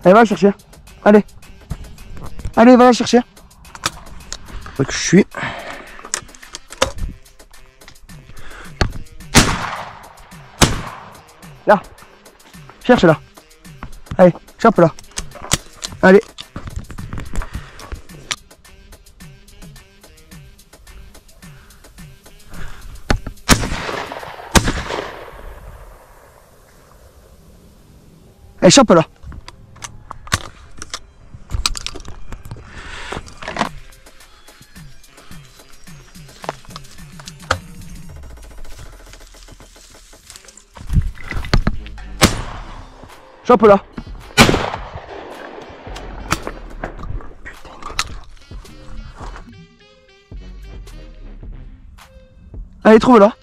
Allez, va la chercher. Allez. Allez, va la chercher. Où que je suis. Là. Cherche là. Allez, chope là. Allez. Allez, chope là. Chope là. Allez, trouve là.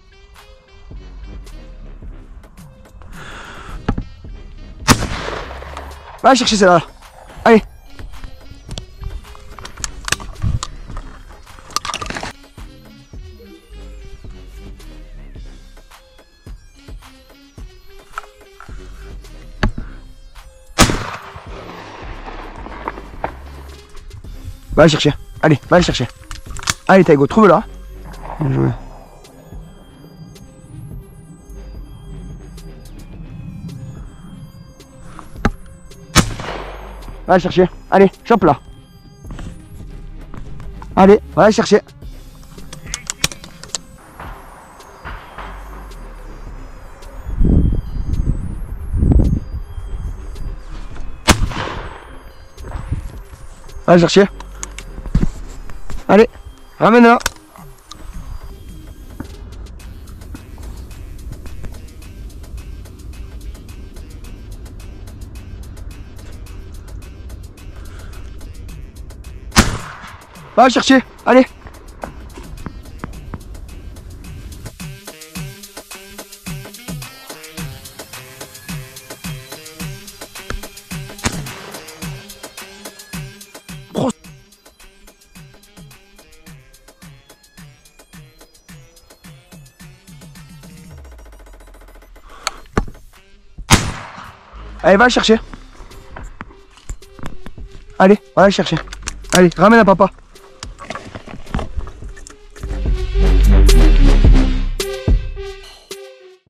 Va chercher celle-là. Allez. Va la chercher. Allez, va la chercher. Allez, Taigo, trouve-la. Bien joué. Va la chercher. Allez, chope là. Allez, va la chercher. Va la chercher. Allez, ramène-la. Va la chercher, allez. Allez, va la chercher. Allez, va la chercher. Allez, ramène à papa.